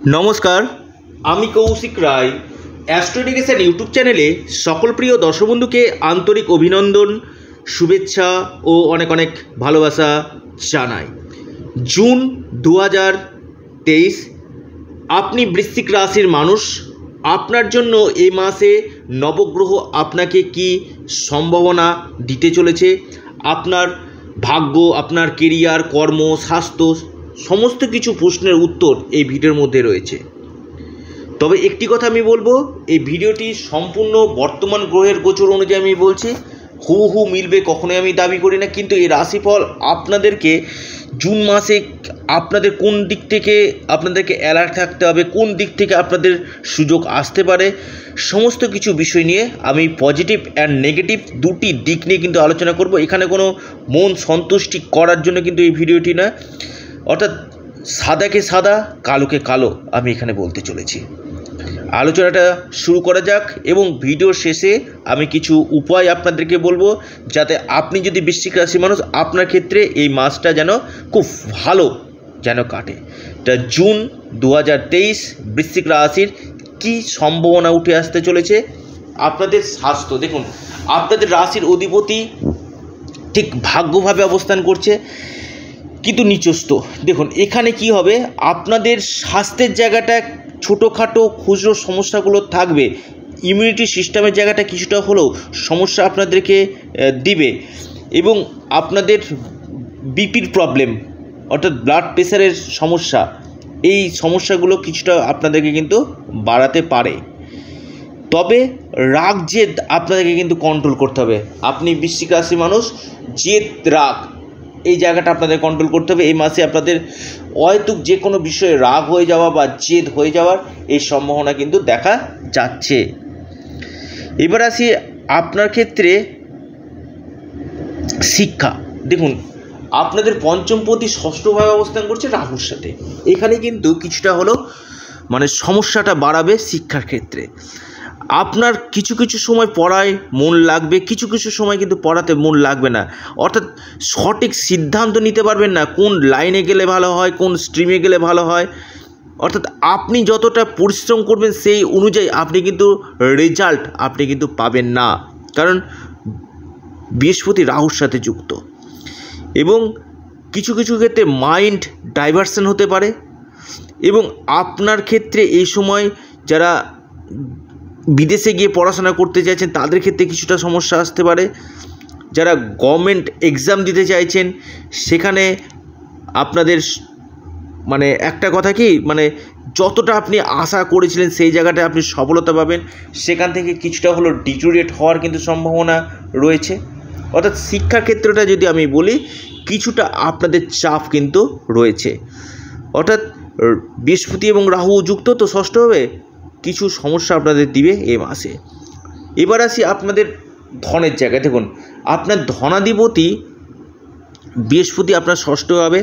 নমস্কার, আমি কৌশিক রায়। অ্যাস্ট্রোডিকেশন ইউটিউব চ্যানেলে সকল প্রিয় দর্শক বন্ধুকে আন্তরিক অভিনন্দন, শুভেচ্ছা ও অনেক অনেক ভালোবাসা জানাই। জুন 2023, আপনি বৃশ্চিক রাশির মানুষ। আপনার জন্য এই মাসে নবগ্রহ আপনাকে কি সম্ভাবনা দিতে চলেছে, আপনার ভাগ্য, আপনার কেরিয়ার, কর্ম, স্বাস্থ্য, সমস্ত কিছু প্রশ্নের উত্তর এই ভিডিওর মধ্যে রয়েছে। তবে একটি কথা আমি বলবো, এই ভিডিওটি সম্পূর্ণ বর্তমান গ্রহের গোচর অনুযায়ী আমি বলছি, হুবহু মিলবে কখনোই আমি দাবি করি না। কিন্তু এই রাশিফল আপনাদেরকে জুন মাসে আপনাদের কোন দিক থেকে আপনাদেরকে অ্যালার্ট থাকতে হবে, কোন দিক থেকে আপনাদের সুযোগ আসতে পারে, সমস্ত কিছু বিষয় নিয়ে আমি পজিটিভ অ্যান্ড নেগেটিভ দুটি দিক নিয়ে কিন্তু আলোচনা করব। এখানে কোনো মন সন্তুষ্টি করার জন্য কিন্তু এই ভিডিওটি না, অর্থাৎ সাদাকে সাদা, কালোকে কালো আমি এখানে বলতে চলেছি। আলোচনাটা শুরু করা যাক এবং ভিডিওর শেষে আমি কিছু উপায় আপনাদেরকে বলবো, যাতে আপনি যদি বৃশ্চিক রাশির মানুষ, আপনার ক্ষেত্রে এই মাসটা যেন খুব ভালো যেন কাটে। তা জুন 2023 বৃশ্চিক রাশির কি সম্ভাবনা উঠে আসতে চলেছে। আপনাদের স্বাস্থ্য দেখুন, আপনাদের রাশির অধিপতি ঠিক ভাগ্যভাবে অবস্থান করছে, কিন্তু নিচস্থ। দেখুন এখানে কি হবে, আপনাদের স্বাস্থ্যের জায়গাটা ছোটোখাটো খুচরো সমস্যাগুলো থাকবে, ইমিউনিটি সিস্টেমের জায়গাটা কিছুটা হলেও সমস্যা আপনাদেরকে দিবে, এবং আপনাদের বিপির প্রবলেম অর্থাৎ ব্লাড প্রেশারের সমস্যা, এই সমস্যাগুলো কিছুটা আপনাদেরকে কিন্তু বাড়াতে পারে। তবে রাগ জেদ আপনাদেরকে কিন্তু কন্ট্রোল করতে হবে। আপনি বৃশ্চিক রাশির মানুষ, জেদ রাগ এই জায়গাটা আপনাদের কন্ট্রোল করতে হবে। এই মাসে আপনাদের অহেতুক যে কোনো বিষয়ে রাগ হয়ে যাওয়া বা জেদ হয়ে যাওয়ার এই সম্ভাবনা কিন্তু দেখা যাচ্ছে। এবার আসি আপনার ক্ষেত্রে শিক্ষা। দেখুন আপনাদের পঞ্চমপতি ষষ্ঠভাবে অবস্থান করছে রাহুর সাথে, এখানে কিন্তু কিছুটা হলেও সমস্যাটা বাড়াবে শিক্ষার ক্ষেত্রে। আপনার কিছু কিছু সময় পড়ায় মন লাগবে, কিছু কিছু সময় কিন্তু পড়াতে মন লাগবে না, অর্থাৎ সঠিক সিদ্ধান্ত নিতে পারবেন না কোন লাইনে গেলে ভালো হয়, কোন স্ট্রিমে গেলে ভালো হয়। অর্থাৎ আপনি যতটা পরিশ্রম করবেন সেই অনুযায়ী আপনি কিন্তু রেজাল্ট আপনি কিন্তু পাবেন না, কারণ বৃহস্পতি রাহুর সাথে যুক্ত। এবং কিছু কিছু ক্ষেত্রে মাইন্ড ডাইভারশন হতে পারে, এবং আপনার ক্ষেত্রে এই সময় যারা বিদেশে গিয়ে পড়াশোনা করতে চাইছেন তাদের ক্ষেত্রে কিছুটা সমস্যা আসতে পারে। যারা গভর্নমেন্ট এক্সাম দিতে চাইছেন সেখানে আপনাদের একটা কথা কি, যতটা আপনি আশা করেছিলেন সেই জায়গাটায় আপনি সফলতা পাবেন, সেখান থেকে কিছুটা হলো ডিটোরিয়েট হওয়ার কিন্তু সম্ভাবনা রয়েছে। অর্থাৎ শিক্ষার ক্ষেত্রটা যদি আমি বলি, কিছুটা আপনাদের চাপ কিন্তু রয়েছে। অর্থাৎ বৃহস্পতি এবং রাহু যুক্ত তো ষষ্ঠভাবে, কিছু সমস্যা আপনাদের দিবে এই মাসে। এবার আসি আপনাদের ধনের জায়গায়। দেখুন আপনার ধনাধিপতি বৃহস্পতি আপনার ষষ্ঠভাবে,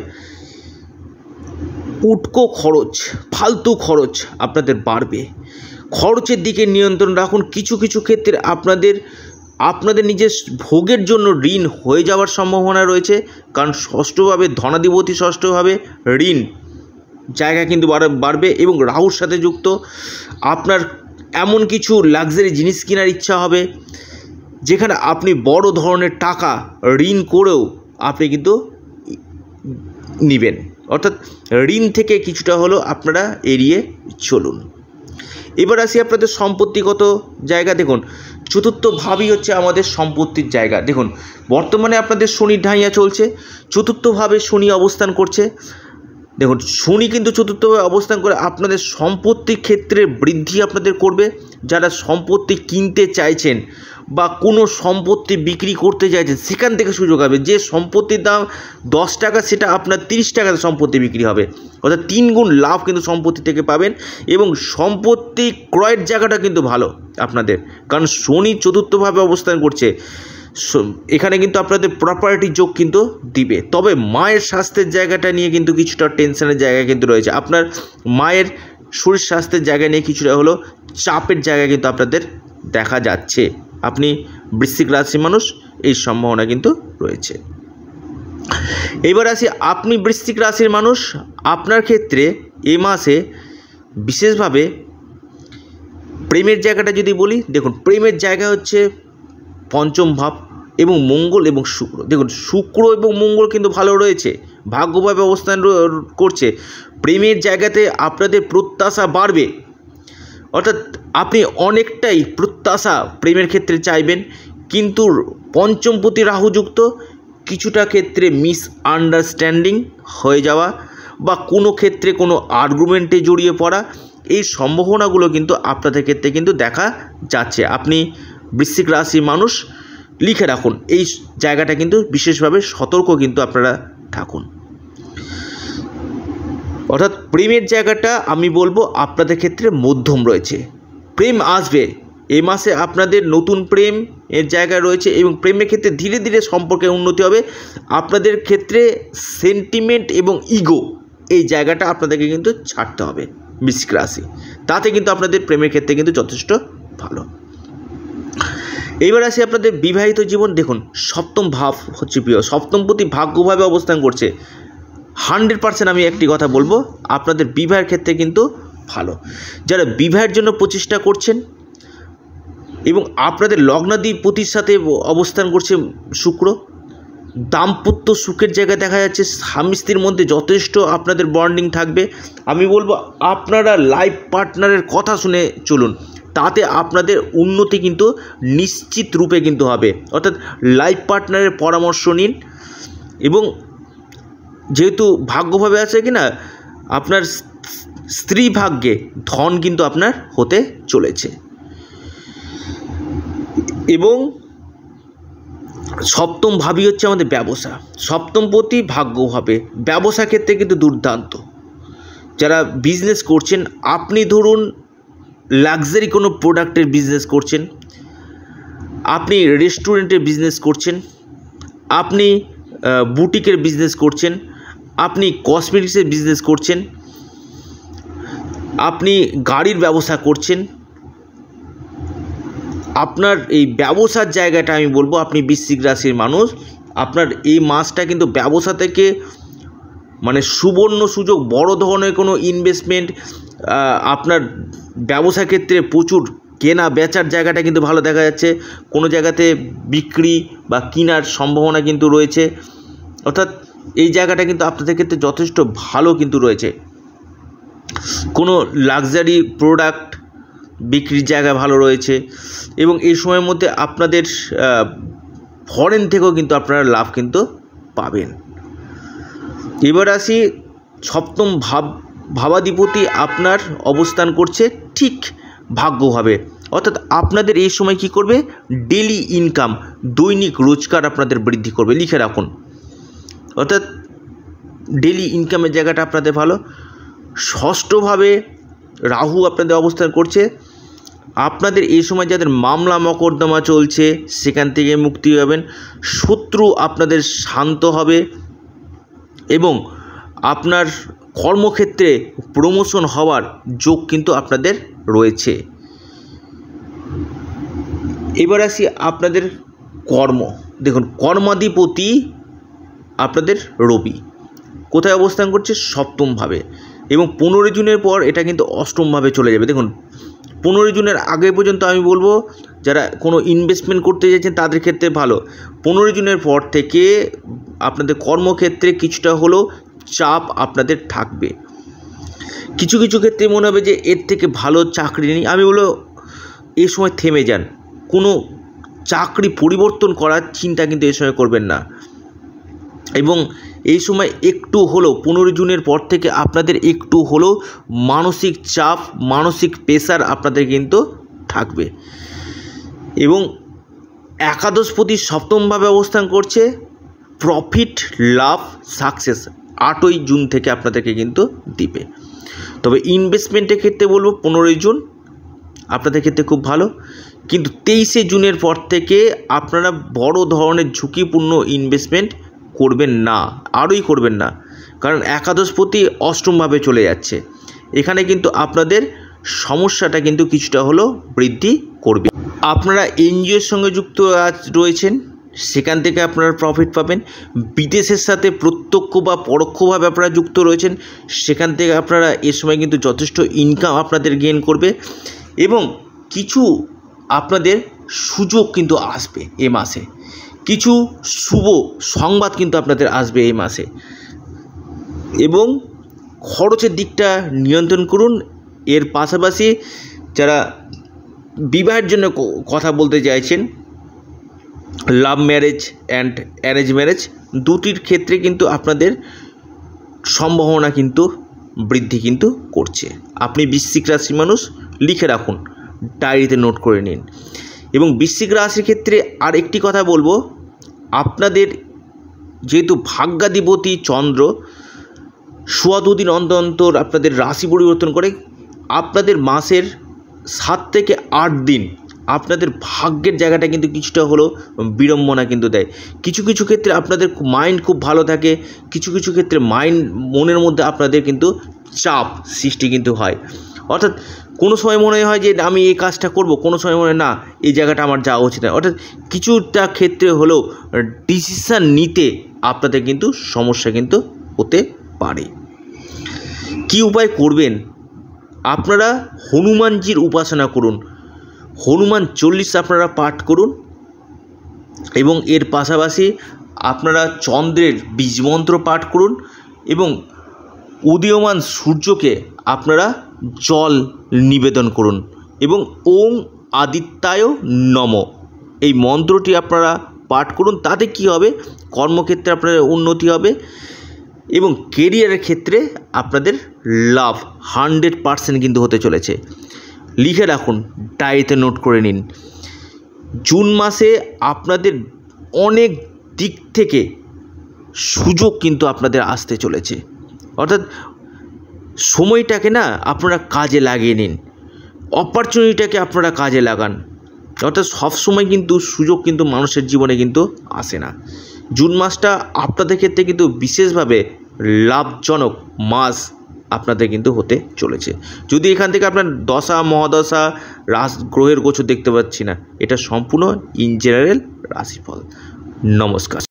উটকো খরচ, ফালতু খরচ আপনাদের বাড়বে, খরচের দিকে নিয়ন্ত্রণ রাখুন। কিছু কিছু ক্ষেত্রে আপনাদের নিজের ভোগের জন্য ঋণ হয়ে যাওয়ার সম্ভাবনা রয়েছে, কারণ ষষ্ঠভাবে ধনাধিপতি ষষ্ঠভাবে ঋণ জায়গা কিন্তু বাড়বে এবং রাহুর সাথে যুক্ত। আপনার এমন কিছু লাক্সারি জিনিস কেনার ইচ্ছা হবে যেখানে আপনি বড় ধরনের টাকা ঋণ করেও আপনি কিন্তু নেবেন, অর্থাৎ ঋণ থেকে কিছুটা হলেও আপনারা এড়িয়ে চলুন। এবার আসি আপনাদের সম্পত্তিগত জায়গা। দেখুন চতুর্থ ভাবই হচ্ছে আমাদের সম্পত্তির জায়গা। দেখুন বর্তমানে আপনাদের শনির ঢাইয়া চলছে, চতুর্থভাবে শনি অবস্থান করছে। দেখুন শনি কিন্তু চতুর্থভাবে অবস্থান করে আপনাদের সম্পত্তির ক্ষেত্রে বৃদ্ধি আপনাদের করবে। যারা সম্পত্তি কিনতে চাইছেন বা কোনো সম্পত্তি বিক্রি করতে চাইছেন সেখান থেকে সুযোগ হবে। যে সম্পত্তির দাম 10 টাকা সেটা আপনার 30 টাকাতে সম্পত্তি বিক্রি হবে, অর্থাৎ 3 গুণ লাভ কিন্তু সম্পত্তি থেকে পাবেন। এবং সম্পত্তি ক্রয়ের জায়গাটা কিন্তু ভালো আপনাদের, কারণ শনি চতুর্থভাবে অবস্থান করছে। এখানে কিন্তু আপনাদের প্রপার্টি যোগ কিন্তু দিবে। তবে মায়ের স্বাস্থ্যের জায়গাটা নিয়ে কিন্তু কিছুটা টেনশনের জায়গা কিন্তু রয়েছে। আপনার মায়ের শরীর স্বাস্থ্যের জায়গা নিয়ে কিছুটা হলো চাপের জায়গা কিন্তু আপনাদের দেখা যাচ্ছে। আপনি বৃশ্চিক রাশির মানুষ, এই সম্ভাবনা কিন্তু রয়েছে। এবার আসি আপনি বৃশ্চিক রাশির মানুষ, আপনার ক্ষেত্রে এই মাসে বিশেষভাবে প্রেমের জায়গাটা যদি বলি, দেখুন প্রেমের জায়গা হচ্ছে পঞ্চম ভাব এবং মঙ্গল এবং শুক্র। দেখুন শুক্র এবং মঙ্গল কিন্তু ভালো রয়েছে, ভাগ্যভাবে অবস্থান করছে। প্রেমের জায়গাতে আপনাদের প্রত্যাশা বাড়বে, অর্থাৎ আপনি অনেকটাই প্রত্যাশা প্রেমের ক্ষেত্রে চাইবেন, কিন্তু পঞ্চমপতি রাহুযুক্ত কিছুটা ক্ষেত্রে মিসআন্ডারস্ট্যান্ডিং হয়ে যাওয়া বা কোনো ক্ষেত্রে কোনো আর্গুমেন্টে জড়িয়ে পড়া, এই সম্ভাবনাগুলো কিন্তু আপনাদের ক্ষেত্রে কিন্তু দেখা যাচ্ছে। আপনি বৃশ্চিক রাশির মানুষ লিখে রাখুন, এই জায়গাটা কিন্তু বিশেষভাবে সতর্ক কিন্তু আপনারা থাকুন। অর্থাৎ প্রেমের জায়গাটা আমি বলবো আপনাদের ক্ষেত্রে মধ্যম রয়েছে, প্রেম আসবে এই মাসে, আপনাদের নতুন প্রেম এর জায়গা রয়েছে এবং প্রেমের ক্ষেত্রে ধীরে ধীরে সম্পর্কের উন্নতি হবে। আপনাদের ক্ষেত্রে সেন্টিমেন্ট এবং ইগো এই জায়গাটা আপনাদেরকে কিন্তু ছাড়তে হবে বৃশ্চিক রাশি, তাতে কিন্তু আপনাদের প্রেমের ক্ষেত্রে কিন্তু যথেষ্ট ভালো। এইবার আসি আপনাদের বিবাহিত জীবন। দেখুন সপ্তম ভাব হচ্ছে প্রিয়, সপ্তমপতি ভাগ্যভাবে অবস্থান করছে। 100% আমি একটি কথা বলবো, আপনাদের বিবাহের ক্ষেত্রে কিন্তু ভালো। যারা বিবাহের জন্য প্রচেষ্টা করছেন এবং আপনাদের লগ্নাধিপতির সাথে অবস্থান করছে শুক্র, দাম্পত্য সুখের জায়গায় দেখা যাচ্ছে, স্বামী স্ত্রীর মধ্যে যথেষ্ট আপনাদের বন্ডিং থাকবে। আমি বলবো আপনারা লাইফ পার্টনারের কথা শুনে চলুন, তাতে আপনাদের উন্নতি কিন্তু নিশ্চিত রূপে কিন্তু হবে। অর্থাৎ লাইফ পার্টনারের পরামর্শ নিন, এবং যেহেতু ভাগ্যভাবে আছে কিনা আপনার স্ত্রী ভাগ্যে ধন কিন্তু আপনার হতে চলেছে। এবং সপ্তম ভাবই হচ্ছে আমাদের ব্যবসা, সপ্তমপতি ভাগ্যভাবে ব্যবসা ক্ষেত্রে কিন্তু দুর্দান্ত। যারা বিজনেস করছেন, আপনি ধরুন লাক্সারি কোনো প্রোডাক্টের বিজনেস করছেন, আপনি রেস্টুরেন্টের বিজনেস করছেন, আপনি বুটিকের বিজনেস করছেন, আপনি কসমেটিক্সের বিজনেস করছেন, আপনি গাড়ির ব্যবসা করছেন, আপনার এই ব্যবসার জায়গাটা আমি বলবো, আপনি বৃশ্চিক রাশির মানুষ, আপনার এই মাসটা কিন্তু ব্যবসা থেকে মানে সুবর্ণ সুযোগ, বড় ধরনের কোনো ইনভেস্টমেন্ট, আপনার ব্যবসা ক্ষেত্রে প্রচুর কেনা বেচার জায়গাটা কিন্তু ভালো দেখা যাচ্ছে। কোনো জায়গাতে বিক্রি বা কেনার সম্ভাবনা কিন্তু রয়েছে, অর্থাৎ এই জায়গাটা কিন্তু আপনাদের ক্ষেত্রে যথেষ্ট ভালো কিন্তু রয়েছে। কোনো লাক্সারি প্রোডাক্ট বিক্রির জায়গা ভালো রয়েছে, এবং এই সময়ের মধ্যে আপনাদের ফরেন থেকেও কিন্তু আপনারা লাভ কিন্তু পাবেন। এবার আসি সপ্তম ভাবাধিপতি আপনার অবস্থান করছে ঠিক ভাগ্যভাবে, অর্থাৎ আপনাদের এই সময় কি করবে, ডেলি ইনকাম, দৈনিক রোজগার আপনাদের বৃদ্ধি করবে, লিখে রাখুন। অর্থাৎ ডেলি ইনকামের জায়গাটা আপনাদের ভালো। ষষ্ঠভাবে রাহু আপনাদের অবস্থান করছে, আপনাদের এই সময় যাদের মামলা মকদ্দমা চলছে সেখান থেকে মুক্তি পাবেন, শত্রু আপনাদের শান্ত হবে, এবং আপনার কর্মক্ষেত্রে প্রমোশন হওয়ার যোগ কিন্তু আপনাদের রয়েছে। এবার আসি আপনাদের কর্ম। দেখুন কর্মাধিপতি আপনাদের রবি কোথায় অবস্থান করছে, সপ্তমভাবে, এবং 15 জুনের পর এটা কিন্তু অষ্টমভাবে চলে যাবে। দেখুন 15 জুনের আগে পর্যন্ত আমি বলবো যারা কোনো ইনভেস্টমেন্ট করতে যাচ্ছেন তাদের ক্ষেত্রে ভালো। 15 জুনের পর থেকে আপনাদের কর্মক্ষেত্রে কিছুটা হলেও চাপ আপনাদের থাকবে, কিছু কিছু ক্ষেত্রে মনে হবে যে এর থেকে ভালো চাকরি নেই। আমি বলবো এই সময় থেমে যান, কোনো চাকরি পরিবর্তন করার চিন্তা কিন্তু এই সময় করবেন না। এবং এই সময় একটু হলেও 15 জুনের পর থেকে আপনাদের একটু হলেও মানসিক চাপ, মানসিক প্রেসার আপনাদের কিন্তু থাকবে। এবং একাদশপতি সপ্তমভাবে অবস্থান করছে, প্রফিট, লাভ, সাকসেস 8ই জুন থেকে আপনাদেরকে কিন্তু দিবে। তবে ইনভেস্টমেন্টের ক্ষেত্রে বলবো 15 জুন আপনাদের ক্ষেত্রে খুব ভালো, কিন্তু 23শে জুনের পর থেকে আপনারা বড় ধরনের ঝুঁকিপূর্ণ ইনভেস্টমেন্ট করবেন না, আরোই করবেন না, কারণ একাদশপতি অষ্টমভাবে চলে যাচ্ছে। এখানে কিন্তু আপনাদের সমস্যাটা কিন্তু কিছুটা হলেও বৃদ্ধি করবে। আপনারা এনজিওর সঙ্গে যুক্ত রয়েছেন সেখান থেকে আপনারা প্রফিট পাবেন। বিদেশের সাথে প্রত্যক্ষ বা পরোক্ষভাবে আপনারা যুক্ত রয়েছেন, সেখান থেকে আপনারা এ সময় কিন্তু যথেষ্ট ইনকাম আপনাদের গেইন করবে এবং কিছু আপনাদের সুযোগ কিন্তু আসবে এ মাসে, কিছু শুভ সংবাদ কিন্তু আপনাদের আসবে এই মাসে এবং খরচের দিকটা নিয়ন্ত্রণ করুন। এর পাশাপাশি যারা বিবাহের জন্য কথা বলতে চাইছেন, love marriage and arrange marriage দুটির ক্ষেত্রে কিন্তু আপনাদের সম্ভাবনা কিন্তু বৃদ্ধি কিন্তু করছে। আপনি বৃশ্চিক রাশির মানুষ, লিখে রাখুন, ডায়েরিতে নোট করে নিন। এবং বৃশ্চিক রাশির ক্ষেত্রে আর একটি কথা বলবো, আপনাদের যেহেতু ভাগ্যাধিপতি চন্দ্র সোয়া দুদিন অন্তর অন্তর আপনাদের রাশি পরিবর্তন করে, আপনাদের মাসের 7 থেকে 8 দিন আপনাদের ভাগ্যের জায়গাটা কিন্তু কিছুটা হলেও বিড়ম্বনা কিন্তু দেয়। কিছু কিছু ক্ষেত্রে আপনাদের মাইন্ড খুব ভালো থাকে, কিছু কিছু ক্ষেত্রে মনের মধ্যে আপনাদের কিন্তু চাপ সৃষ্টি কিন্তু হয়। অর্থাৎ কোনো সময় মনে হয় যে আমি এই কাজটা করব, কোনো সময় মনে হয় না এই জায়গাটা আমার যাওয়া উচিত না। অর্থাৎ কিছুটা ক্ষেত্রে হলেও ডিসিশান নিতে আপনাদের কিন্তু সমস্যা কিন্তু হতে পারে। কি উপায় করবেন? আপনারা হনুমানজির উপাসনা করুন, হনুমান 40 আপনারা পাঠ করুন এবং এর পাশাপাশি আপনারা চন্দ্রের বীজমন্ত্র পাঠ করুন এবং উদীয়মান সূর্যকে আপনারা জল নিবেদন করুন এবং ওং আদিত্যায় নমঃ এই মন্ত্রটি আপনারা পাঠ করুন। তাতে কি হবে? কর্মক্ষেত্রে আপনাদের উন্নতি হবে এবং কেরিয়ারের ক্ষেত্রে আপনাদের লাভ 100% কিন্তু হতে চলেছে। লিখে রাখুন, ডায়েরিতে নোট করে নিন। জুন মাসে আপনাদের অনেক দিক থেকে সুযোগ কিন্তু আপনাদের আসতে চলেছে। অর্থাৎ সময়টাকে না আপনারা কাজে লাগিয়ে নিন, অপরচুনিটিটাকে আপনারা কাজে লাগান। অর্থাৎ সবসময় কিন্তু সুযোগ কিন্তু মানুষের জীবনে কিন্তু আসে না। জুন মাসটা আপনাদের ক্ষেত্রে কিন্তু বিশেষভাবে লাভজনক মাস আপনাদের কিন্তু হতে চলেছে। যদি এখান থেকে আপনার দশা মহাদশা গ্রহের গোচর দেখতে পাচ্ছি না, এটা সম্পূর্ণ ইন জেনারেল রাশিফল। নমস্কার।